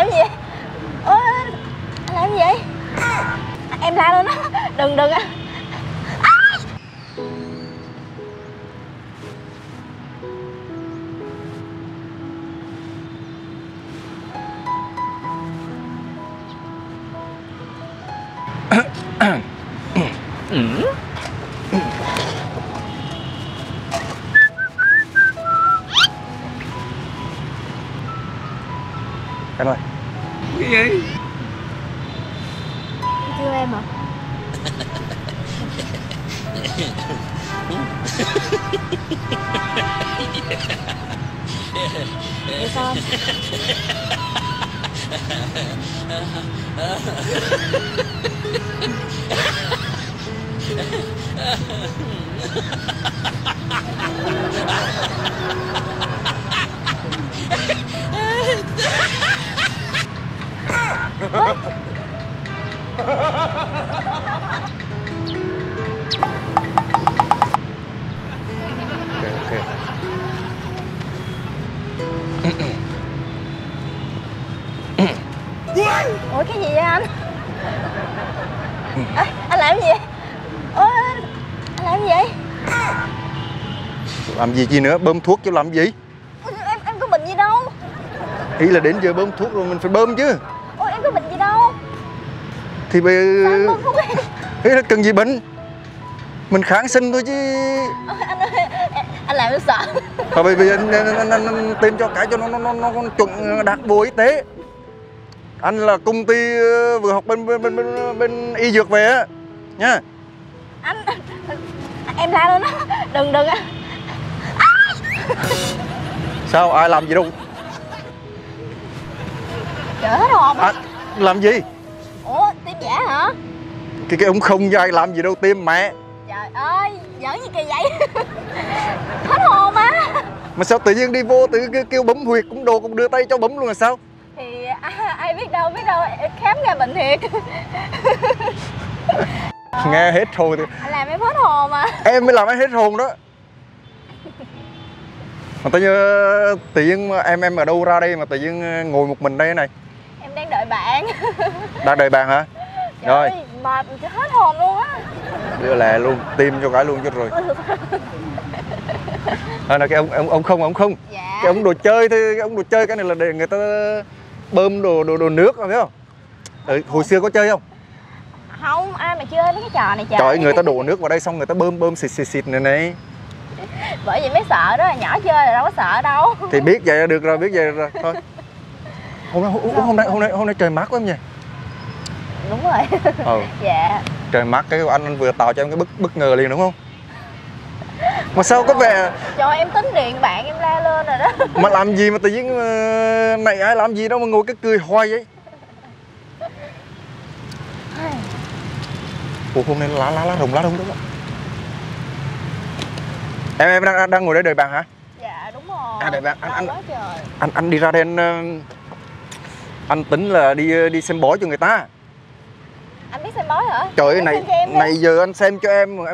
làm gì vậy? Ôi, anh làm gì vậy? Em la lên đó. Đừng đừng. Em ơi. Cái gì? Kêu em hả? Vậy sao anh? Ok. Ủa cái gì vậy anh? Anh làm gì vậy? Ôi, anh làm gì vậy? Làm gì chi nữa, bơm thuốc chứ làm gì? Em có bệnh gì đâu. Ý là đến giờ bơm thuốc rồi mình phải bơm chứ. Ôi em có bệnh gì đâu. Thì bây Sao anh bơm thuốc em? ý là cần gì bệnh. Mình kháng sinh thôi chứ. Anh ơi, anh làm em sợ. Thôi bây giờ anh tìm cho cái cho nó chuẩn đạt bộ y tế. Anh là công ty vừa học bên y dược về á nha. Anh em la lên đó. Đừng đừng. Sao ai làm gì đâu? Trời hết hồn. Làm gì? Ủa tiêm giả hả? Cái ông không dai làm gì đâu, tiêm mẹ. Trời ơi, giỡn gì kỳ vậy? Hết hồn á. Mà sao tự nhiên đi vô tự kêu bấm huyệt cũng đồ cũng đưa tay cho bấm luôn là sao? Thì ai biết đâu em khám ra bệnh thiệt. Nghe hết hồn thì Anh làm em hết hồn mà. em mới làm em hết hồn đó. Mà tự nhiên em ở đâu ra đây mà tự nhiên ngồi một mình đây này? Em đang đợi bạn. Đang đợi bạn hả? Trời Rồi ơi, mệt hết hồn luôn á. đưa lẹ luôn, tim cho cái luôn cho rồi. Là cái ông không. Dạ. Cái ông đồ chơi thôi, cái ông đồ chơi cái này là để người ta bơm đồ nước phải không? Hồi xưa có chơi không? Không, ai mà chơi mấy cái trò này trời. Trời ơi, người ta đổ nước vào đây xong người ta bơm xịt này này. Bởi vậy mới sợ đó, nhỏ chơi là đâu có sợ đâu. Thì biết vậy là được rồi, biết vậy rồi thôi. Hôm nay trời mát quá em nhỉ? Đúng rồi. Dạ. Trời mát cái anh vừa tạo cho em cái bất ngờ liền đúng không? Mà sao có vẻ Trời em tính điện bạn em la lên rồi đó. mà làm gì mà tự nhiên này ai làm gì đâu mà ngồi cái cười hoài vậy? Ủa hôm nay lá rụng đúng không? Em đang ngồi đây đợi bạn hả? Dạ đúng rồi. Đợi bạn anh đi ra đây anh tính là đi xem bói cho người ta. Anh biết xem bói hả? Trời ơi này giờ anh xem cho em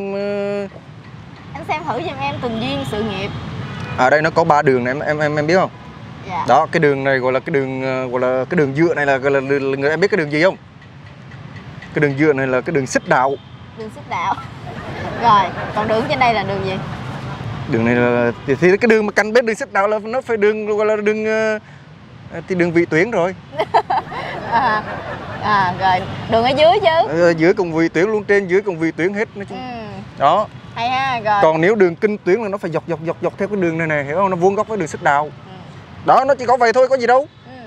Anh xem thử giùm em tình duyên sự nghiệp. ở đây nó có 3 đường này em biết không? Dạ. Đó cái đường này gọi là cái đường dựa này là người em biết cái đường gì không? Cái đường dựa này là cái đường xích đạo. Đường xích đạo. Rồi còn đường trên đây là đường gì? Đường này là thì cái đường mà canh bên đường xích đạo là nó phải đường gọi là đường thì đường vị tuyến rồi. Rồi đường ở dưới chứ. Dưới cùng vị tuyến luôn, trên dưới cùng vị tuyến hết nói chung. Đó. Hay ha. Rồi Còn nếu đường kinh tuyến là nó phải dọc theo cái đường này hiểu không? Nó vuông góc với đường xích đạo. Đó nó chỉ có vậy thôi, có gì đâu.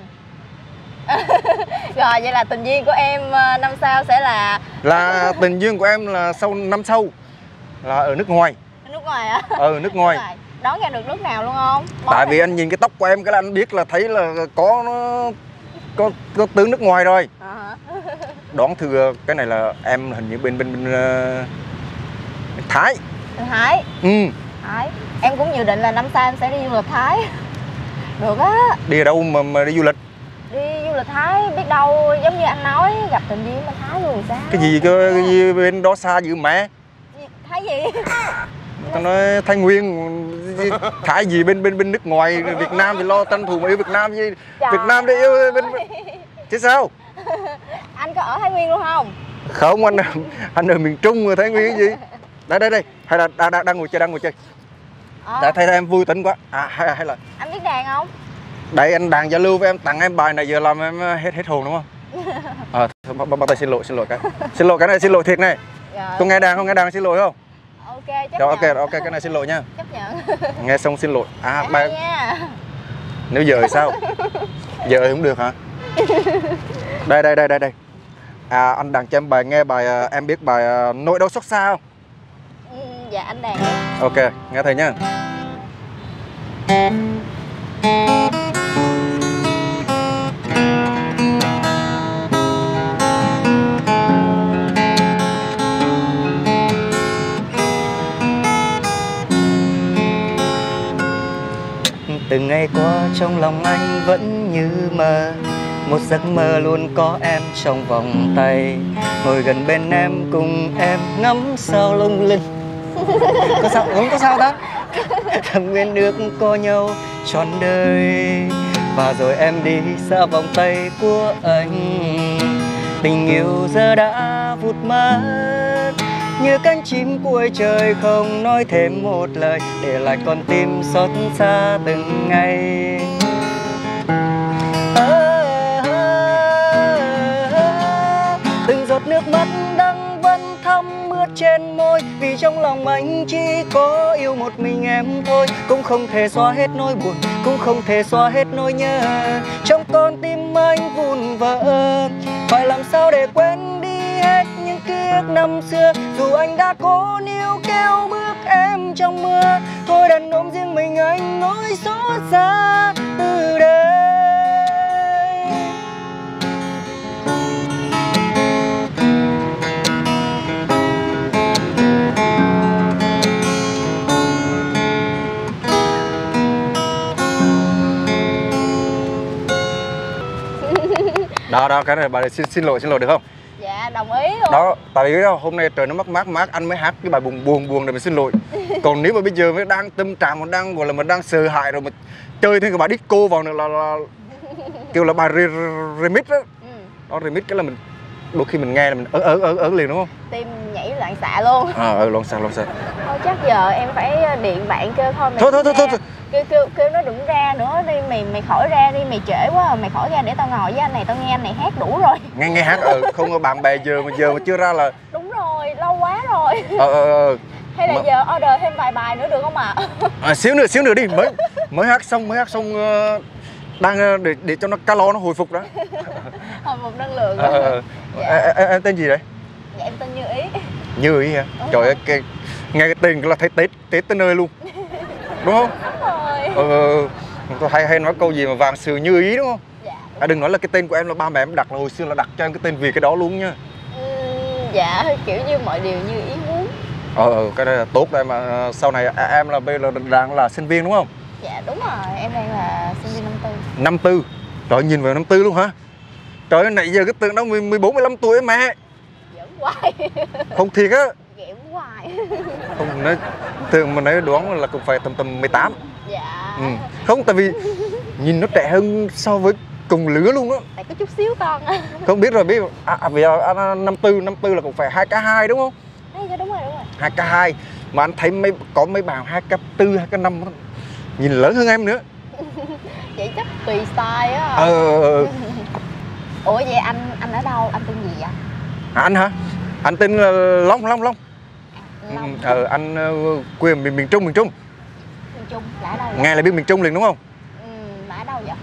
Rồi vậy là tình duyên của em năm sau sẽ là tình duyên của em là năm sau là ở nước ngoài. Nước ngoài hả? Nước ngoài. Đón ra được nước nào luôn không? Tại vì anh nhìn cái tóc của em cái là anh biết là thấy là có tướng nước ngoài rồi. Đoán thử cái này là em hình như bên Thái. Thái. Thái. Em cũng dự định là năm sau em sẽ đi du lịch Thái. Được á. Đi ở đâu mà đi du lịch? Đi du lịch Thái, biết đâu giống như anh nói gặp tình duyên bên Thái luôn sao? Cái gì bên đó xa dữ mẹ? Thái gì? Tao nói Thái Nguyên Thái gì bên nước ngoài, Việt Nam thì lo tranh thủ mà yêu Việt Nam gì. Trời Việt Nam để yêu bên chứ sao? Anh có ở Thái Nguyên luôn không? Không, anh ở miền Trung mà Thái Nguyên cái gì? Đây, hay là đang ngồi chơi. Đã thấy em vui tính quá. Hay là anh biết đàn không? đây anh đàn giao lưu với em, tặng em bài này giờ làm em hết hồn đúng không? Bắt tay xin lỗi cái. Xin lỗi cái này, xin lỗi thiệt này. Rồi. Không nghe đàn xin lỗi không? Ok, chấp Rồi, nhận. ok, cái này xin lỗi nha. Chấp nhận. Nghe xong xin lỗi. Bài nha. Nếu giờ thì sao? Giờ thì không được hả? Đây. Anh đàn cho em bài, nghe bài em biết bài Nỗi đau xót xa không? Dạ anh đàn. Ok, nghe thầy nhá. Từng ngày qua trong lòng anh vẫn như mơ, một giấc mơ luôn có em trong vòng tay, ngồi gần bên em cùng em ngắm sao lung linh. Có sao không? Có sao ta? Thầm nguyện được có nhau trọn đời, và rồi em đi xa vòng tay của anh. Tình yêu giờ đã vụt mất như cánh chim cuối trời, không nói thêm một lời, để lại con tim xót xa từng ngày. Từng giọt nước mắt đang vẫn thấm mướt trên môi, vì trong lòng anh chỉ có yêu một mình em thôi. Cũng không thể xóa hết nỗi buồn, cũng không thể xóa hết nỗi nhớ, trong con tim anh vun vỡ. Phải làm sao để quên đi hết những ký ức năm xưa, dù anh đã cố níu kéo bước em trong mưa. Thôi đành ôm riêng mình anh nỗi xót xa từ đây. Đó, cái này bà xin lỗi được không? Dạ, đồng ý luôn. Đó, tại vì hôm nay trời nó mát anh mới hát cái bài buồn để mình xin lỗi. Còn nếu mà bây giờ mới đang tâm trạng, mình đang gọi là mình đang sợ hãi rồi, mình chơi thêm cái bài disco vào nữa là kêu là bài remix đó. Đó, remix cái là mình đôi khi mình nghe là mình ở liền đúng không? Tim nhảy loạn xạ luôn. Loạn xạ. Thôi chắc giờ em phải điện bạn kêu thôi. Thôi. Kêu nó đừng ra nữa đi, mày khỏi ra đi, mày trễ quá, mày khỏi ra để tao ngồi với anh này, tao nghe anh này hát đủ rồi. Nghe hát không có bạn bè giờ mà chưa ra là. Đúng rồi, lâu quá rồi. Hay là giờ order thêm vài bài nữa được không ạ? Xíu nữa đi, mới hát xong đang để cho nó calo nó hồi phục đó. Hồi phục năng lượng. Dạ. Em tên gì đấy? Dạ em tên Như Ý. Như Ý hả? Trời ơi, nghe cái tên là thấy Tết tới nơi luôn. Đúng không? Đúng rồi. Tôi hay nói câu gì mà vàng sừ Như Ý đúng không? Dạ. Đừng nói là cái tên của em là ba mẹ em đặt, là hồi xưa là đặt cho em cái tên vì cái đó luôn nha. Dạ, kiểu như mọi điều như ý muốn. Cái này là tốt đấy mà. Sau này em là bây giờ đang là sinh viên đúng không? Dạ đúng rồi, em đang là sinh viên năm tư. Năm tư? Trời, nhìn vào năm tư luôn hả? Trời ơi, nãy giờ cái tượng đó 14, 15 tuổi mẹ. Giỡn hoài. Không thiệt á. Ghẹo hoài. Không, nói tượng mình nói đoán là cũng phải tầm 18. Dạ. Không, tại vì nhìn nó trẻ hơn so với cùng lứa luôn á. Tại có chút xíu con. Không biết rồi, biết vì năm tư là cũng phải 2K2 đúng không? Đúng rồi. 2K2 mà anh thấy có mấy bạn 2K4, 2K5 nhìn lớn hơn em nữa. Vậy chắc tùy style á. Ủa vậy anh ở đâu? Anh tên gì vậy? Anh hả? Anh tên là Long. Long. Anh quê miền Trung. Miền Trung là ở đâu vậy? Nghe là biết miền Trung liền đúng không? Là ở đâu vậy?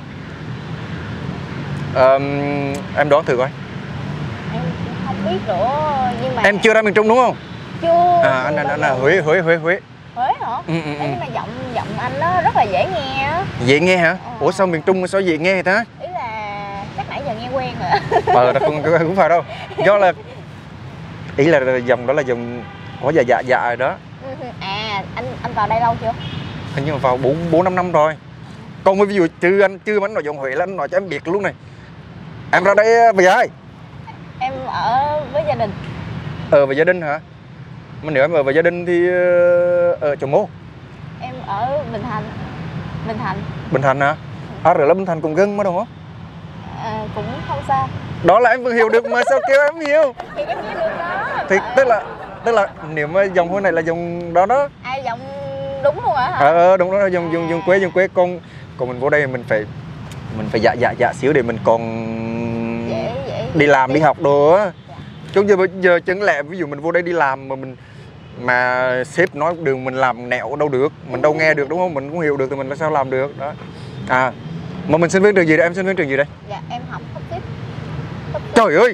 Em đoán thử coi. Em không biết nữa, nhưng mà em chưa ra miền Trung đúng không? Chưa. Anh là Huế. Huế hả? Nhưng mà giọng anh nó rất là dễ nghe á. Dễ nghe hả? Ủa sao miền Trung sao dễ nghe vậy ta? Ý là chắc nãy giờ nghe quen rồi. Cũng phải đâu. Do là ý là dòng đó là dòng có dạ rồi đó. Anh vào đây lâu chưa? Hình như vào 4-5 năm rồi. Còn ví dụ anh nói giọng Huế là anh nói cho em biết luôn này. Em ra đây vì ai? Em ở với gia đình. Với gia đình hả? Mà nếu em ở với gia đình thì ở chỗ mô. Em ở Bình Thạnh. Bình Thạnh. Bình Thạnh hả? À rồi là Bình Thạnh cũng gần mà đúng không? Cũng không xa. Đó là em vẫn hiểu được mà sao kêu em hiểu? Thì em nghe được đó. Thì tức là nếu mà dòng hồi này là dòng đó đó. Dòng đúng luôn hả? Đúng đó, dòng quê còn mình vô đây mình phải dạ xíu để mình còn Dễ. đi làm đi học đồ á. Chứ bây giờ chẳng lẽ ví dụ mình vô đây đi làm mà sếp nói đường mình làm nẹo đâu được, mình đâu nghe được đúng không? Mình cũng hiểu được thì mình làm sao làm được đó. Mà mình sinh viên trường gì đây? Em sinh viên trường gì đây? Dạ em học Húc Tiếp. Trời ơi,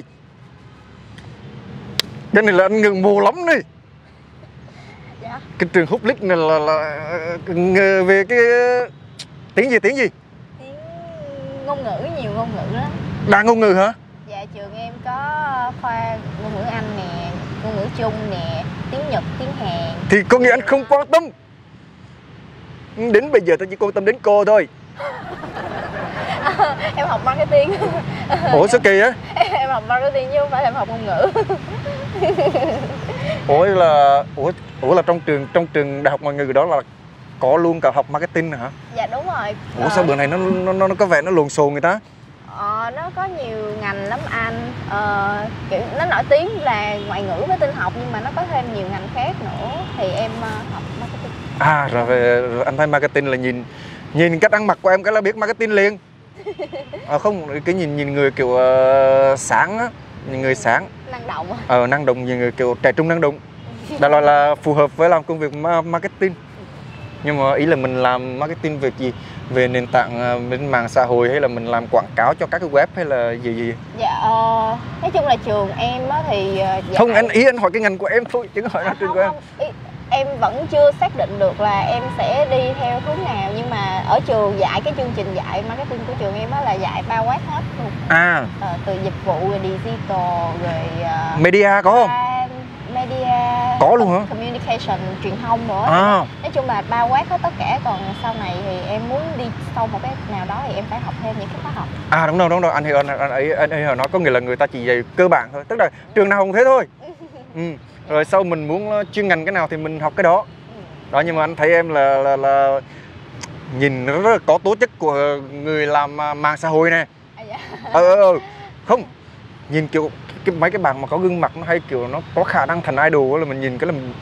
cái này là anh ngưỡng mộ lắm đi. Dạ. Cái trường Húc Lích này là về cái tiếng gì? Tiếng ngôn ngữ, nhiều ngôn ngữ lắm. Đa ngôn ngữ hả? Dạ trường em có khoa ngôn ngữ Anh nè, ngôn ngữ Trung nè, tiếng Nhật, tiếng Hàn. Thì có nghĩa anh không quan tâm. Đến bây giờ tôi chỉ quan tâm đến cô thôi. Em học marketing. Ủa sao kỳ á? Em học marketing chứ không phải em học ngôn ngữ. Ủa là trong trường đại học ngoại ngữ đó là có luôn cả học marketing hả? Dạ đúng rồi. Ủa sao bữa này nó có vẻ nó lộn xộn người ta? Nó có nhiều ngành lắm anh. Kiểu nó nổi tiếng là ngoại ngữ với tin học nhưng mà nó có thêm nhiều ngành khác nữa thì em học marketing. Rồi anh thấy marketing là nhìn cách ăn mặc của em cái là biết marketing liền. Không, cái nhìn người kiểu sáng á, nhìn người sáng. Năng động. Năng động, nhìn người kiểu trẻ trung năng động. Đó là phù hợp với làm công việc marketing. Nhưng mà ý là mình làm marketing về gì? Về nền tảng bên mạng xã hội hay là mình làm quảng cáo cho các cái web hay là gì? Dạ nói chung là trường em á thì không, anh hỏi cái ngành của em thôi chứ không hỏi là trường của em. Em vẫn chưa xác định được là em sẽ đi theo hướng nào nhưng mà ở trường dạy cái chương trình dạy marketing của trường em á là dạy bao quát hết luôn. Từ dịch vụ rồi digital rồi media có không? Media có luôn hả? Communication, truyền thông nữa. Nói chung là bao quát hết tất cả, còn sau này thì em muốn đi sâu một cái nào đó thì em phải học thêm những cái khóa học. Đúng rồi, anh hiểu nói có nghĩa là người ta chỉ dạy cơ bản thôi, tức là trường nào cũng thế thôi. Rồi sau mình muốn chuyên ngành cái nào thì mình học cái đó. Đó, nhưng mà anh thấy em là nhìn rất là có tố chất của người làm mạng xã hội nè. Không, nhìn kiểu mấy cái bạn mà có gương mặt nó hay kiểu nó có khả năng thành idol là mình nhìn cái là mình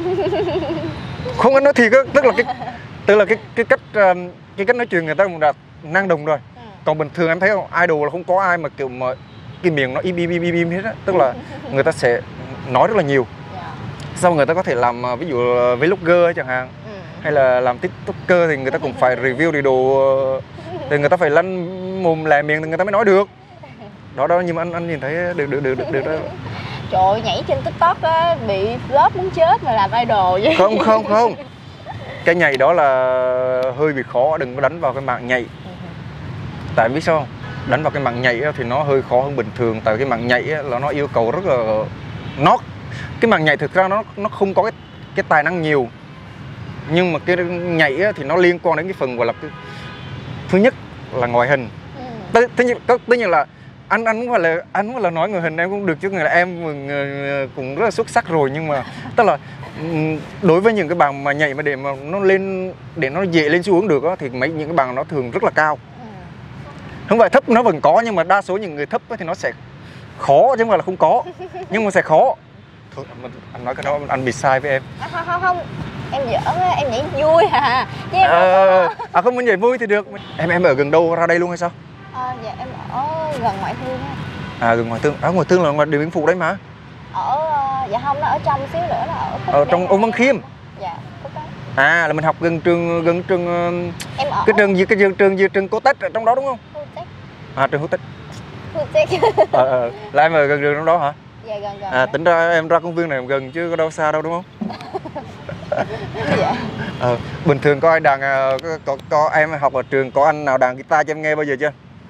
không, anh nói thiệt á, tức là cái cách nói chuyện người ta cũng đã năng động rồi. Còn bình thường em thấy không, idol là không có ai mà kiểu mà cái miệng nó im hết á, tức là người ta sẽ nói rất là nhiều. Sau người ta có thể làm ví dụ vlogger chẳng hạn, hay là làm tiktoker thì người ta cũng phải review đi đồ, thì người ta phải lăn mồm lè miệng thì người ta mới nói được. Đó, nhưng mà anh nhìn thấy được đó. Trời ơi, nhảy trên TikTok á, bị flop muốn chết mà làm idol vậy. Không. Cái nhảy đó là hơi bị khó, đừng có đánh vào cái mạng nhảy. Tại biết sao không? Đánh vào cái mạng nhảy thì nó hơi khó hơn bình thường. Tại cái mạng nhảy là nó yêu cầu rất là... Cái mạng nhảy thực ra nó không có cái tài năng nhiều. Nhưng mà cái nhảy thì nó liên quan đến cái phần gọi là thứ nhất là ngoại hình. Tất nhiên là anh cũng là nói người hình em cũng được chứ, người là em cũng rất là xuất sắc rồi, nhưng mà tức là đối với những cái bạn mà nhảy mà để mà nó lên, để nó dễ lên xu hướng được đó, thì những cái bạn nó thường rất là cao. Không phải thấp nó vẫn có, nhưng mà đa số những người thấp thì nó sẽ khó chứ không phải là không có, nhưng mà sẽ khó. Thôi anh nói cái đó anh bị sai với em. Không, em giỡn á, em nhảy vui à. Chứ em không, mình nhảy vui thì được. Em ở gần đâu ra đây luôn hay sao? Dạ em ở gần Ngoại Thương á. Gần Ngoại Thương. Ngoại Thương là ngoài Điện Biên Phủ đấy mà. Dạ không, nó ở trong xíu nữa, nó ở trong Ung Văn Khiêm. Dạ, Phúc đó. Là mình học gần trường em ở cái trường Cô Tách ở trong đó đúng không? Trường Cô Tách. Là em ở gần trường trong đó hả? Dạ gần. Tính ra em ra công viên này gần chứ có đâu xa đâu đúng không? Dạ. Bình thường có ai đàn có em học ở trường có anh nào đàn guitar cho em nghe bao giờ chưa?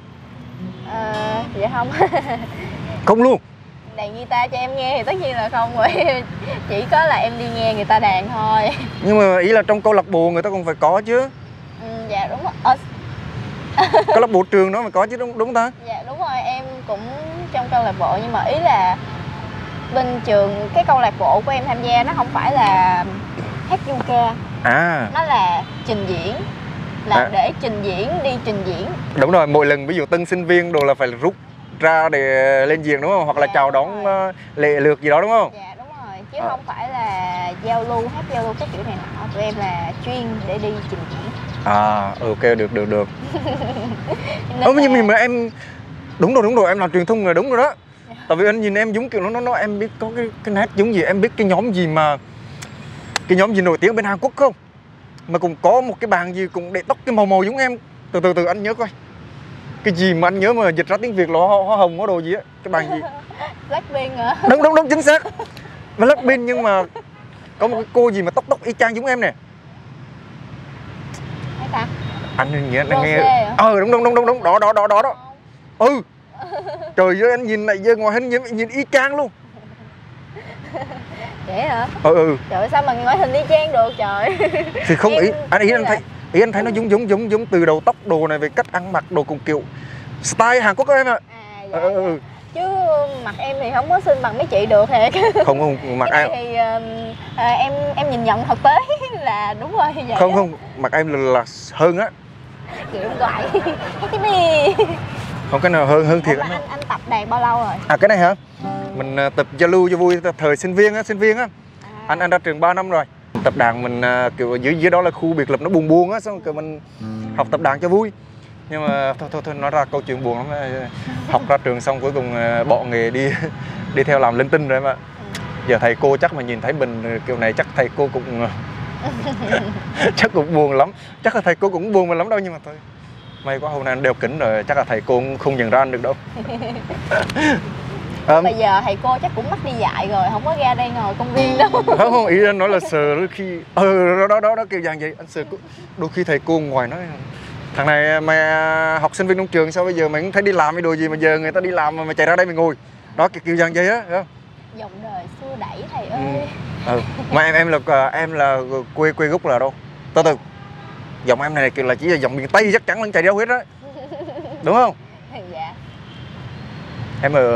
Dạ không. Không luôn. Đàn guitar cho em nghe thì tất nhiên là không rồi. Chỉ có là em đi nghe người ta đàn thôi. Nhưng mà ý là trong câu lạc bộ người ta cũng phải có chứ. Dạ đúng rồi. Câu lạc bộ trường đó mà có chứ đúng ta? Dạ đúng rồi, em cũng trong câu lạc bộ, nhưng mà ý là bên trường, cái câu lạc bộ của em tham gia nó không phải là hát du ca, nó là trình diễn, là để trình diễn, đi trình diễn. Đúng rồi, mỗi lần ví dụ tân sinh viên đồ là phải rút ra để lên diễn đúng không? Hoặc là chào đón lễ lượt gì đó đúng không? Dạ đúng rồi, chứ không phải là giao lưu, hát giao lưu các kiểu này nọ. Tụi em là chuyên để đi trình diễn. Ok, được. Nhưng mà em đúng rồi, em làm truyền thông là đúng rồi đó. Tại vì anh nhìn em giống kiểu nó em biết có cái nét giống gì, em biết cái nhóm gì nổi tiếng bên Hàn Quốc không? Mà cũng có một cái bạn gì cũng để tóc cái màu giống em. Từ anh nhớ coi. Cái gì mà anh nhớ mà dịch ra tiếng Việt là hoa hồng hoa đồ gì á, cái bạn gì? Blackpink hả? Đúng chính xác. Blackpink, nhưng mà có một cái cô gì mà tóc y chang giống em nè. Hay ta? Anh nghe đúng đó. Trời ơi, anh nhìn lại giờ ngoài hình nhìn y chang luôn. Vậy hả? Trời ơi, sao mà ngoại hình y chang được trời. Thì không, anh thấy nó giống từ đầu tóc đồ này, về cách ăn mặc đồ cùng kiểu style Hàn Quốc của em ạ. Dạ. Chứ mặt em thì không có xinh bằng mấy chị được thiệt. Không mặt em thì em nhìn nhận thực tế là đúng rồi vậy. Không mặt em là hơn á. Kiểu quậy. Cái gì? Không, cái nào hơn thiệt. Anh tập đàn bao lâu rồi? Cái này hả? Mình tập giao lưu cho vui, thời sinh viên á. Anh ra trường 3 năm rồi. Tập đàn mình kiểu dưới đó là khu biệt lập nó buồn á, xong rồi mình học tập đàn cho vui. Nhưng mà thôi nói ra câu chuyện buồn lắm. Học ra trường xong cuối cùng bỏ nghề đi theo làm linh tinh rồi em ạ. Giờ thầy cô chắc mà nhìn thấy mình kiểu này chắc thầy cô cũng chắc cũng buồn lắm. Chắc là thầy cô cũng buồn mình lắm đâu, nhưng mà thôi. May quá hôm nay anh đeo kính rồi, chắc là thầy cô không nhận ra anh được đâu. Bây giờ thầy cô chắc cũng mắc đi dạy rồi, không có ra đây ngồi công viên đâu. Không, ý anh nói là sờ đôi khi đó kiểu dạng vậy. Anh sờ đôi khi thầy cô ngoài nói thằng này mà học sinh viên trong trường sao bây giờ mày cũng thấy đi làm cái đồ gì mà giờ người ta đi làm mà chạy ra đây mày ngồi. Đó kiểu dạng vậy á, hiểu không? Dòng đời xưa đẩy thầy ơi. Mà em là quê gốc là đâu? Từ giọng em này kiểu là chỉ là giọng miền Tây chắc chắn là chạy đâu hết á. Đúng không? Dạ. Em ở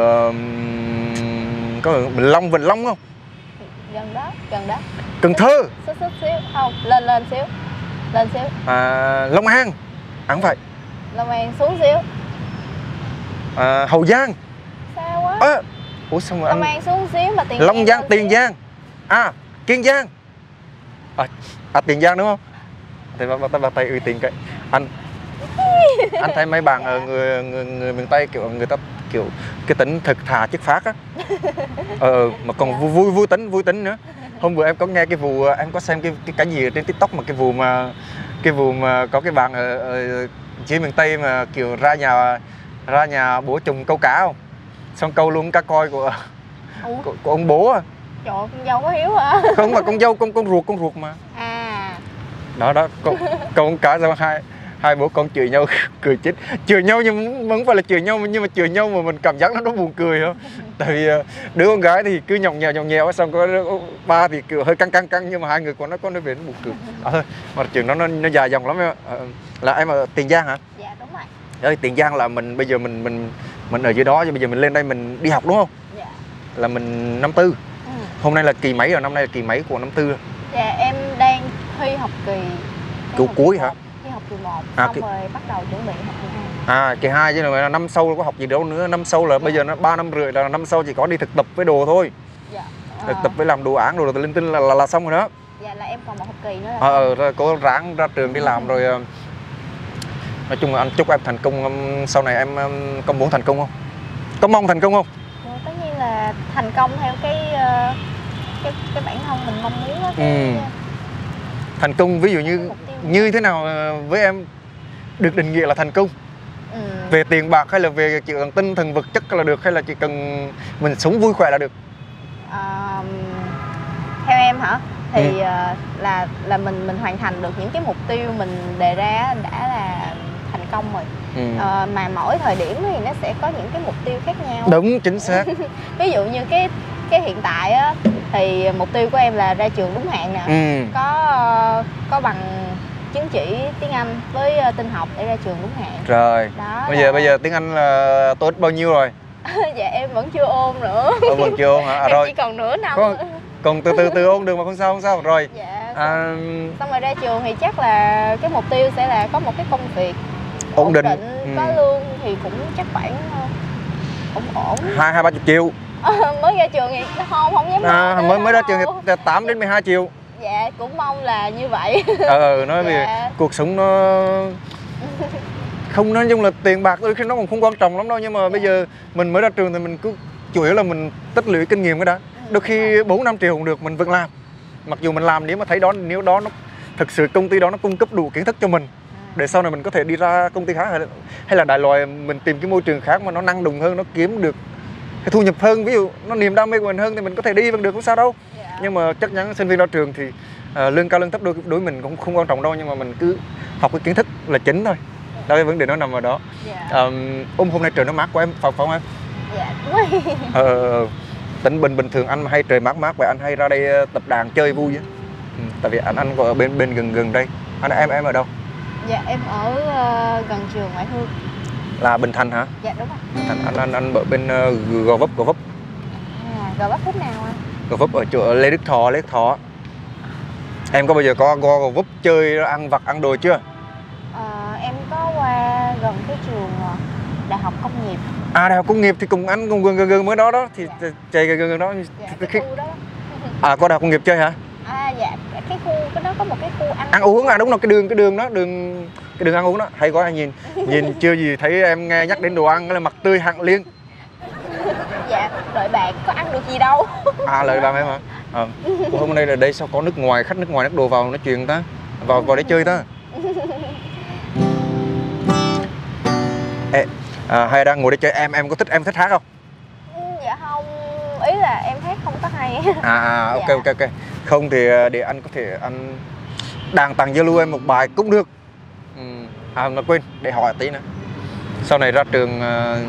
có ở Vĩnh Long không? Gần đó. Cần Thơ. Xíu không, lên xíu. Long An. Không phải. Long An xuống xíu. Hậu Giang. Sao quá? Ủa sao mà Long An xuống xíu mà Tiền Long Giang, Tiền Giang. Kiên Giang. Tiền Giang đúng không? Thì bắt tay uy tín cái. Anh thấy mấy bạn ở người miền Tây kiểu người ta kiểu cái tính thực thà chất phác á. Mà còn vui tính nữa. Hôm bữa em có nghe cái vụ, em có xem cái gì ở trên TikTok mà cái vụ mà có cái bạn ở dưới miền Tây mà kiểu ra nhà bố chồng câu cá không? Xong câu luôn cá coi của ông bố á. Trời ơi, con dâu có hiếu hả? Không, mà con dâu con ruột mà. Đó con cá xong hai bố con chửi nhau cười chết. Chửi nhau nhưng mà không phải là chửi nhau, nhưng mà chửi nhau mà mình cảm giác nó buồn cười không? Tại vì đứa con gái thì cứ nhòng nhèo xong có ba thì kiểu hơi căng nhưng mà hai người của nó có nói về nó buồn cười. Thôi mà chuyện nó dài dòng lắm em. Là em ở Tiền Giang hả? Dạ đúng rồi. Ở Tiền Giang là bây giờ mình ở dưới đó, bây giờ mình lên đây mình đi học đúng không? Dạ. Là mình năm tư. Hôm nay là kỳ mấy rồi? Năm nay là kỳ mấy của năm tư? Dạ em đang thi học kỳ cuối hả? Thi học kỳ 1 xong rồi bắt đầu chuẩn bị học kỳ 2. Kỳ 2 chứ là năm sau có học gì đâu nữa. Năm sau là bây giờ nó 3 năm rưỡi, là năm sau chỉ có đi thực tập với đồ thôi. Dạ. Thực tập với làm đồ án đồ linh tinh là xong rồi đó. Dạ là em còn một học kỳ nữa là rồi cố ráng ra trường đi làm rồi. Nói chung là anh chúc em thành công. Sau này em có muốn thành công không? Có mong thành công không? Tất nhiên là thành công theo cái bản thân mình mong muốn đó. Thành công ví dụ như thế nào với em được định nghĩa là thành công? Về tiền bạc hay là về chỉ cần tinh thần vật chất là được, hay là chỉ cần mình sống vui khỏe là được? Theo em hả? Thì là mình hoàn thành được những cái mục tiêu mình đề ra đã là thành công rồi. Mà mỗi thời điểm thì nó sẽ có những cái mục tiêu khác nhau. Đúng, chính xác. Ví dụ như cái hiện tại á, thì mục tiêu của em là ra trường đúng hạn nè. Có bằng chứng chỉ tiếng Anh với tin học để ra trường đúng hạn. Rồi. Đó Bây giờ tiếng Anh là tốt bao nhiêu rồi? Dạ em vẫn chưa ôn nữa. Vẫn chưa ôn hả? Em Rồi chỉ còn nửa năm. Còn từ ôn được mà không sao rồi. Dạ. Xong rồi ra trường thì chắc là cái mục tiêu sẽ là có một cái công việc ổn định. Có lương thì cũng chắc khoảng ổn 20-30 triệu. Mới ra trường thì không dám nói. Mới ra trường thì 8 đến 12 triệu. Dạ cũng mong là như vậy. Nói về cuộc sống nó không, nói chung là tiền bạc đôi khi nó còn không quan trọng lắm đâu, nhưng mà bây giờ mình mới ra trường thì mình cứ chủ yếu là mình tích lũy kinh nghiệm cái đã. Đôi khi 4-5 triệu cũng được mình vẫn làm, mặc dù mình làm nếu mà thấy nếu đó nó thực sự công ty đó nó cung cấp đủ kiến thức cho mình để sau này mình có thể đi ra công ty khác, hay là đại loại mình tìm cái môi trường khác mà nó năng động hơn, nó kiếm được cái thu nhập hơn, ví dụ nó niềm đam mê của mình hơn thì mình có thể đi vẫn được, không sao đâu. Nhưng mà chắc chắn sinh viên ra trường thì lương cao lương thấp đối mình cũng không quan trọng đâu, nhưng mà mình cứ học cái kiến thức là chính thôi. Đó, cái vấn đề nó nằm ở đó. Hôm nay trời nó mát quá em, phải không em? Dạ đúng rồi. Tính bình thường anh hay trời mát vậy anh hay ra đây tập đàn chơi vui á. Tại vì anh có ở bên gần đây. Em ở đâu? Dạ em ở gần trường Ngoại Thương. Là Bình Thành hả? Dạ đúng rồi. Bình Thành, anh ở bên Gò Vấp. Gò Vấp khúc nào anh? Gò Vấp ở chỗ Lê Đức Thọ. Em có bao giờ có Gò Vấp chơi ăn vặt ăn đồ chưa? Em có qua gần cái trường Đại học Công nghiệp. Đại học Công nghiệp thì cùng anh cùng gần mới đó thì chạy gần đó. Dạ, cái khu đó. Có Đại học Công nghiệp chơi hả? Dạ, cái khu cái đó có một cái khu ăn uống đúng rồi, cái đường đó, cái đường ăn uống đó hay quá. Nhìn chưa gì thấy em nghe nhắc đến đồ ăn là mặt tươi hẳn liền. Dạ, đợi bạn có ăn được gì đâu. Lợi bạn em hả? Hôm nay là đây sao có khách nước ngoài nước đồ vào nói chuyện ta, vào để chơi ta. Hay đang ngồi để chơi, em có thích hát không? Dạ không, ý là em hát không có hay. Ok. Không thì để anh có thể anh đàn tặng giao lưu em một bài cũng được. Mà quên để hỏi tí nữa, sau này ra trường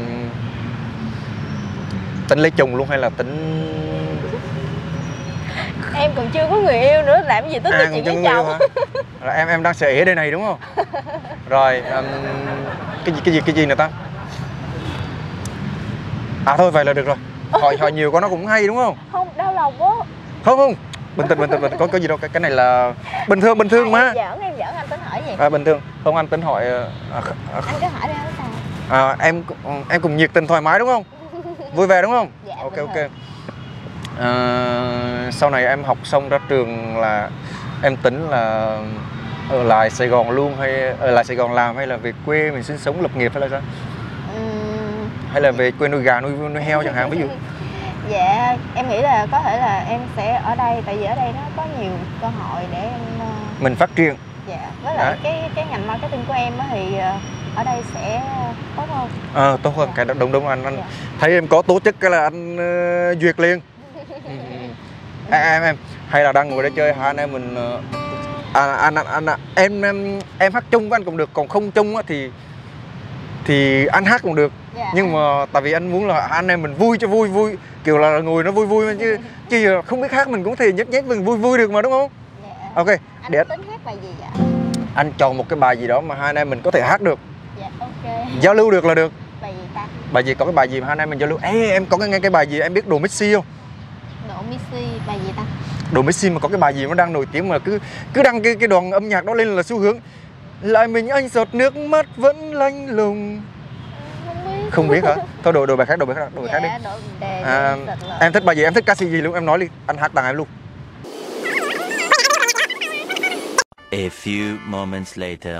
tính lấy chồng luôn hay là tính? Em còn chưa có người yêu nữa, làm gì tính chuyện với chồng. Là em đang sẽ ở đây này đúng không? Rồi cái gì nữa ta? Thôi vậy là được rồi. Hỏi nhiều quá nó cũng hay đúng không? Không, đau lòng quá. Không. Bình tĩnh, có gì đâu, cái này là bình thường mà. Em giỡn, anh tính hỏi gì? Bình thường. Không, anh tính hỏi anh cứ hỏi đi anh sao? Em cũng nhiệt tình thoải mái đúng không? Vui vẻ đúng không? Dạ, ok. Sau này em học xong ra trường là em tính là ở lại Sài Gòn luôn, hay ở lại Sài Gòn làm, hay là về quê mình sinh sống lập nghiệp hay là sao? Hay là về quê nuôi gà nuôi heo chẳng hạn ví dụ? Dạ em nghĩ là có thể là em sẽ ở đây, tại vì ở đây nó có nhiều cơ hội để em mình phát triển. Dạ, với lại cái ngành marketing của em thì ở đây sẽ tốt hơn. Tốt hơn. Cái đó đúng anh thấy em có tố chất cái là anh duyệt liền. Em hay là đang ngồi để chơi hai anh em mình em hát chung với anh cũng được, còn không chung thì anh hát cũng được. Nhưng mà tại vì anh muốn là anh em mình vui cho vui kiểu là ngồi nó vui chứ không biết hát mình cũng thể nhét mình vui được mà đúng không? Ok. Anh tính hát bài gì vậy? Anh chọn một cái bài gì đó mà hai anh em mình có thể hát được. Dạ ok. Giao lưu được là được. Bài gì ta? Bài gì, có cái bài gì mà hai anh em mình giao lưu? Em có nghe cái bài gì, em biết Đồ Messi không? Đồ Messi, bài gì ta? Đồ Messi mà có cái bài gì nó đang nổi tiếng mà cứ đăng cái đoạn âm nhạc đó lên là xu hướng. Lại mình anh giọt nước mắt vẫn lanh lùng. Không biết hả? Thôi đổi bài khác đi. Em thích bài gì, em thích ca sĩ gì luôn, em nói đi, anh hát tặng em luôn. A few moments later.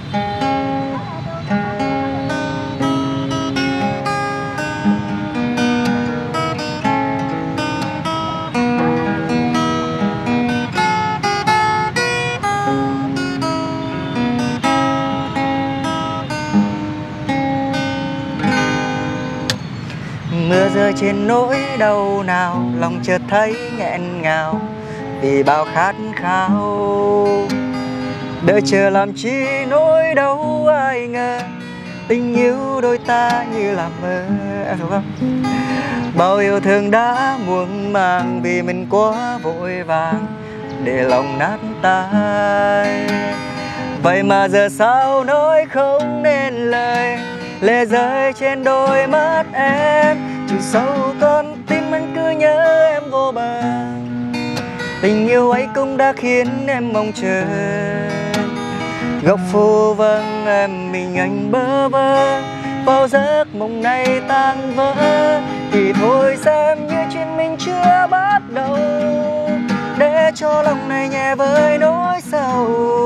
Mưa rơi trên nỗi đau nào, lòng chợt thấy nghẹn ngào vì bao khát khao. Đợi chờ làm chi nỗi đau ai ngờ, tình yêu đôi ta như là mơ. Em hiểu không? Bao yêu thương đã muộn màng vì mình quá vội vàng để lòng nát tan. Vậy mà giờ sao nói không nên lời, lệ rơi trên đôi mắt em. Từ sâu con tim anh cứ nhớ em vô bờ. Tình yêu ấy cũng đã khiến em mong chờ. Góc phố vắng em mình anh bơ vơ. Bao giấc mộng này tan vỡ thì thôi xem như chuyện mình chưa bắt đầu, để cho lòng này nhẹ với nỗi sầu.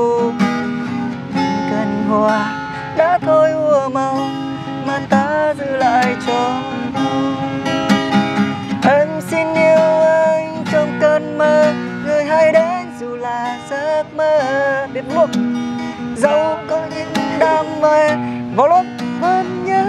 Cần hoa đã thôi ua màu mà ta giữ lại cho nhau. Em xin yêu anh trong cơn mơ, người hãy đến dù là giấc mơ. Biết buộc dẫu có những đam mê vào lúc vẫn nhớ.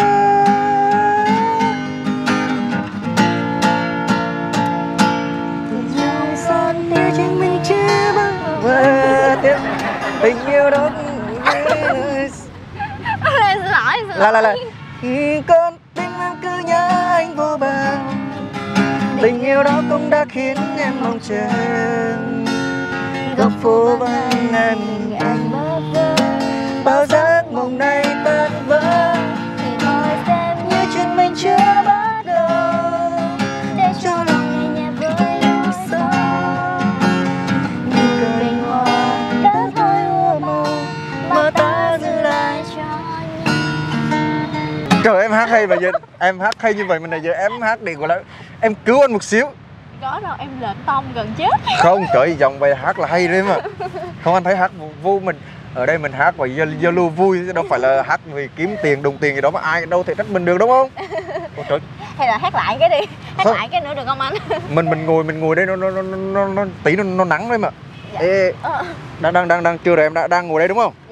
Dòng son yêu chính mình chưa bao giờ tiếc. Tình yêu đó Em xin lỗi, là con tim em cứ nhớ anh vô bờ. Tình yêu đó cũng đã khiến em mong chờ. Góc phố vắng em anh bơ vơ. Bao giấc mộng này tan vỡ thì thôi xem như chuyện mình chưa bắt đầu, để cho lòng này nhẹ với nỗi sầu. Như cành hoa đã thôi ua màu mà ta giữ lại cho nhau. Trời, em hát hay mà giờ em hát hay như vậy mà này giờ em hát đi gọi là em cứu anh một xíu. Có đâu, em lệch tông gần chết. Không, trời, dòng bài hát là hay đấy mà. Không, anh thấy hát vô mình ở đây mình hát và giao lưu vui chứ đâu phải là hát vì kiếm tiền đồng tiền gì đó mà ai đâu thể trách mình được, đúng không? Ôi trời. Hay là hát lại cái đi, hát Không. lại cái nữa được không anh? Mình ngồi đây nó tí nó nắng đấy mà. Dạ. Ê, đang chưa rồi, em đang ngồi đây đúng không?